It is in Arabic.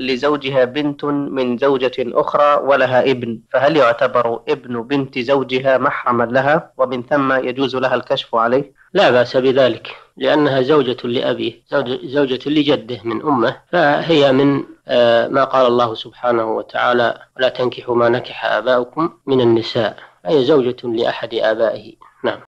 لزوجها بنت من زوجة أخرى ولها ابن، فهل يعتبر ابن بنت زوجها محرما لها ومن ثم يجوز لها الكشف عليه؟ لا بأس بذلك، لأنها زوجة لأبيه، زوجة لجده من أمه، فهي من ما قال الله سبحانه وتعالى: ولا تنكحوا ما نكح آباؤكم من النساء، هي زوجة لأحد آبائه. نعم.